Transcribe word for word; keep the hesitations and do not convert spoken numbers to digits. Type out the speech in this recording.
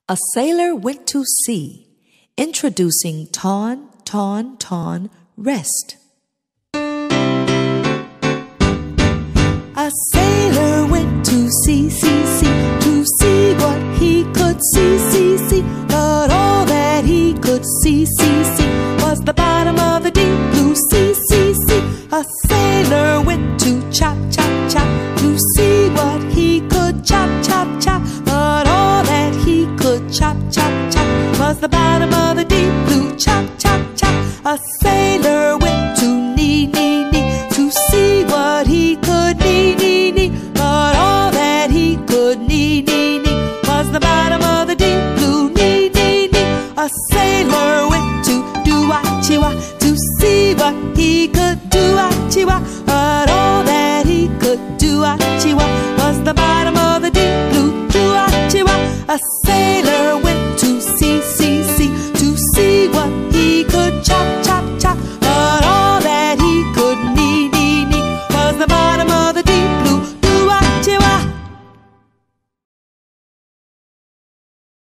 A sailor went to sea, introducing ton, ton, ton, rest. A sailor went to sea, sea, sea, to see what he could see, see, see. But all that he could see, see, see, was the bottom of the deep blue sea, sea, sea. A sailor went to chop, chop, chop, to see what he could chop, chop, chop. But all that he could chop, chop, chop, was the bottom of the deep blue, chop, chop, chop. A sailor went to knee, knee, knee, to see what he could knee, knee, knee. But all that he could knee, knee, knee, was the bottom of the deep blue, knee, knee, knee. A sailor went to do-a-chi-wa, to see what he could do-a-chi-wa. But all that he could do-a-chi-wa was the bottom of the deep blue, do-a-chi-wa. A sailor